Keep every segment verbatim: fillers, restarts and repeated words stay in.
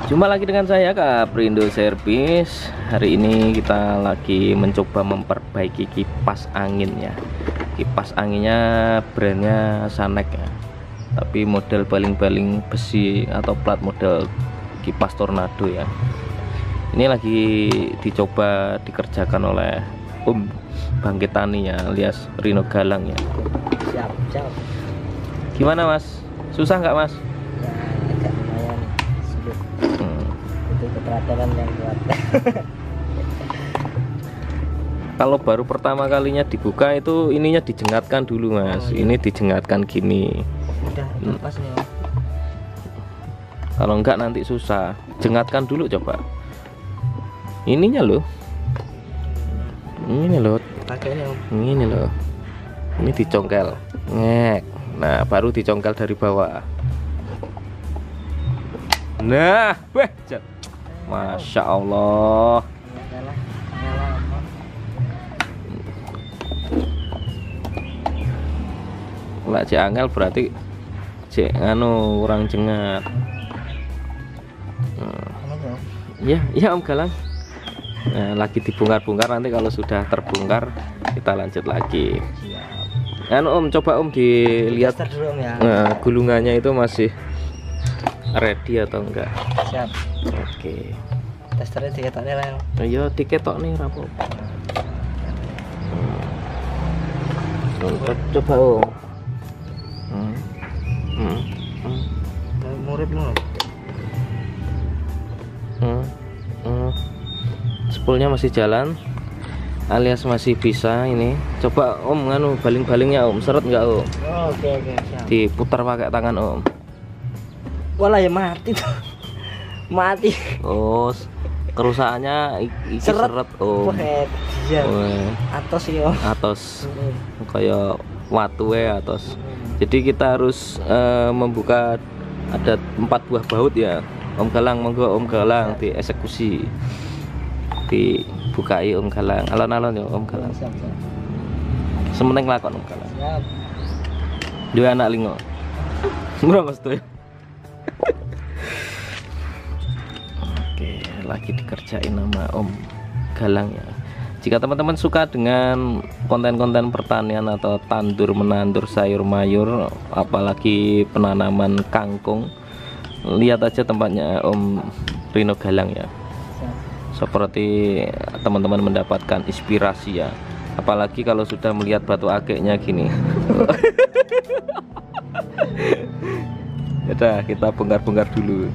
Jumpa lagi dengan saya Kaprindo Servis. Hari ini kita lagi mencoba memperbaiki kipas angin ya. Kipas anginnya brandnya Sanek ya, tapi model baling-baling besi atau plat model kipas Tornado ya. Ini lagi dicoba dikerjakan oleh Om Bangkit Tani ya, alias Rino Galang ya. Siap, siap. Gimana Mas? Susah nggak Mas? Ya, agak lumayan sulit. Hmm. Itu keteraturan yang kuat. Kalau baru pertama kalinya dibuka itu ininya dijengatkan dulu Mas. Oh, iya. Ini dijengatkan gini. Udah lepas nih Om. Kalau enggak nanti susah. Jengatkan dulu coba. Ininya loh. Ini loh. Pakainya Om. Ini loh. Ini dicongkel. Ngek. Nah, baru dicongkel dari bawah. Nah, weh, jat. Masya Allah. Nyala, nyala Om. Lah cek angel berarti cek anu kurang jengat. Hmm. Apa tuh? Ya, ya Om Galang. Nah, lagi dibongkar-bongkar, nanti kalau sudah terbongkar kita lanjut lagi. Siap. Anu Om, coba Om dilihat Tester dulu Om ya. nah, gulungannya itu masih ready atau enggak. Siap. Oke. Testernya diketoknya lah. Ayo diketok nih rapo. Hmm. Coba Om. Hmm. Hmm. Hmm. Murid mu. Hmm. Hmm. Spoolnya masih jalan, alias masih bisa ini. Coba Om nganu baling-balingnya Om, seret nggak Om? Oh, oke oke siap. Diputar pakai tangan Om. Walah ya mati tuh. Mati. Oh, kerusakannya iki Seret. seret Om. Wah, iya. Weh, Atos ya Om. atos Hmm. kayak watu ya atos. Hmm. Jadi kita harus eh, membuka ada empat buah baut ya. Om Galang, monggo Om Galang dieksekusi. Dibukai Om Galang. Alon-alon ya Om Galang. Siap, siap. Semeneng lakon Om Galang. Siap. Dua anak lingo. Murah Mas tuh. Oke, lagi dikerjain nama Om Galang ya. Jika teman-teman suka dengan konten-konten pertanian atau tandur menandur sayur mayur, apalagi penanaman kangkung, lihat aja tempatnya Om Rino Galang ya. Siap. Seperti teman-teman mendapatkan inspirasi ya. Apalagi kalau sudah melihat batu akiknya gini. Udah, kita bongkar-bongkar dulu.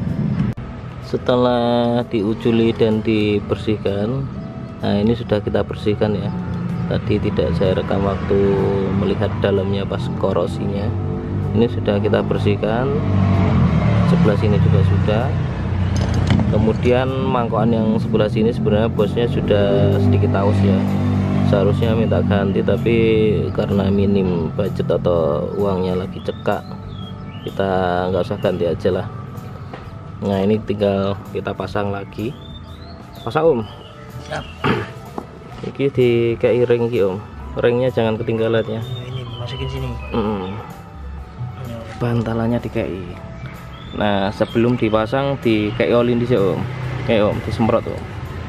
Setelah diuculi dan dibersihkan, nah ini sudah kita bersihkan ya. Tadi tidak saya rekam waktu melihat dalamnya pas korosinya. Ini sudah kita bersihkan. Sebelah sini juga sudah. Kemudian mangkokan yang sebelah sini sebenarnya bosnya sudah sedikit aus ya. Seharusnya minta ganti, tapi karena minim budget atau uangnya lagi cekak, kita nggak usah ganti aja lah. Nah ini tinggal kita pasang lagi. Pasang Om. Siap. Iki di kayak ring ki Om. Ringnya jangan ketinggalan ya. Nah, ini masukin sini. Mm. Bantalannya di K I. Nah sebelum dipasang di K I olin di Om. Kayak Om disemprot Om.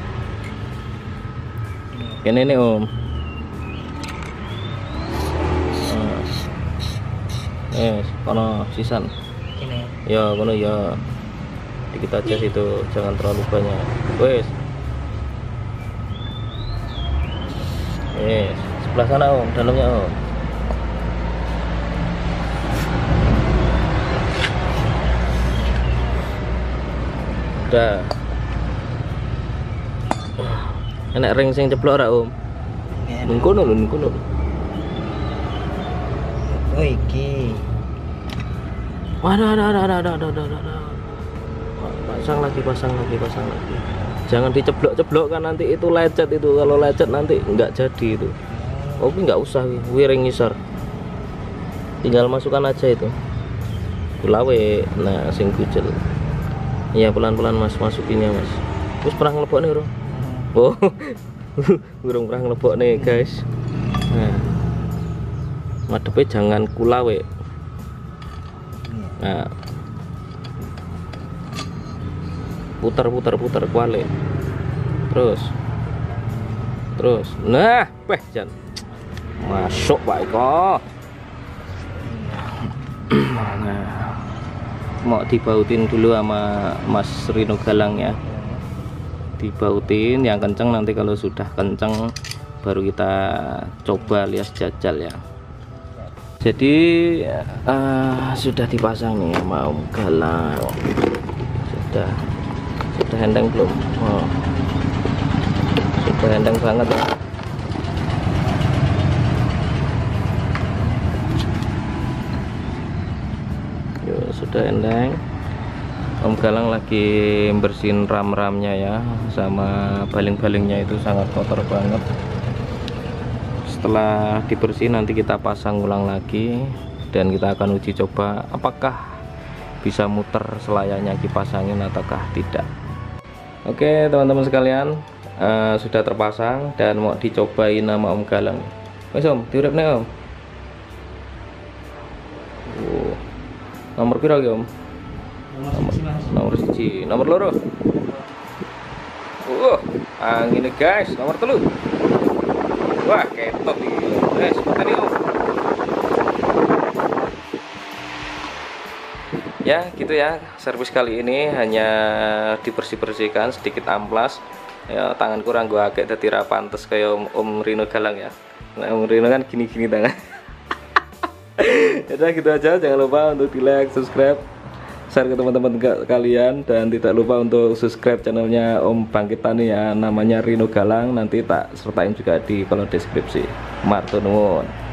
Ini nih Om. Nah. Eh, kono sisan. Ini. Ya kono ya. Dikit aja situ, jangan terlalu banyak. Wes. Eh, sebelah sana Om, dalamnya Om. Udah. Enak ring sing ceblok ra Om. Ning kono lho, ning kono. Oh iki. Waduh, ada, ada, ada, ada, ada, ada, ada. Pasang lagi, pasang lagi, pasang lagi. Jangan diceblok-ceblok kan nanti itu lecet itu. Kalau lecet nanti nggak jadi itu. Oke, nggak usah wiring ngisor. Tinggal masukkan aja itu. Kulawe, nah sing kucel. Iya pelan-pelan Mas, masukin ya Mas. Terus pernah ngelebok nih bro. Oh, burung pernah ngelebok nih guys. Nah, madepnya jangan kulawe. Nah, putar putar putar kuali, terus terus nah weh jan masuk Pak Eko. Nah, mau dibautin dulu sama Mas Rino Galang ya, dibautin yang kenceng, nanti kalau sudah kenceng baru kita coba lias jajal ya. Jadi uh, sudah dipasang nih sama Om Galang, sudah sudah enteng belum? Oh, sudah enteng banget ya. Yuk, sudah enteng. Om Galang lagi bersihin ram-ramnya ya, sama baling-balingnya itu sangat kotor banget. Setelah dibersihin nanti kita pasang ulang lagi dan kita akan uji coba apakah bisa muter selayaknya kipas angin ataukah tidak. Oke teman-teman sekalian, uh, sudah terpasang dan mau dicobain sama Om Galang. Wes Om, diuripne Om. Oh, nomor piro ya Om? Nomor nomor siji, nomor loro. Uh, anginnya guys, nomor telu. Wah, ketok iki. Wes, tadi Om. Ya, gitu ya. Servis kali ini hanya dibersih-bersihkan, sedikit amplas. Ya, tangan kurang gua agak dadi ra pantes kayak Om, Om Rino Galang ya. Nah, Om Rino kan gini-gini tangan. Ya udah gitu aja, jangan lupa untuk di like, subscribe, share ke teman-teman kalian, dan tidak lupa untuk subscribe channelnya Om Bangkit Tani ya, namanya Rino Galang. Nanti tak sertain juga di kolom deskripsi. Matur nuwun.